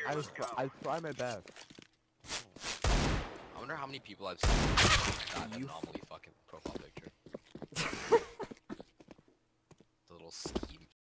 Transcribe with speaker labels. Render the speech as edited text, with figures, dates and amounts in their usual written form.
Speaker 1: I try my best.
Speaker 2: I wonder how many people I've seen that anomaly fucking profile picture. The little ski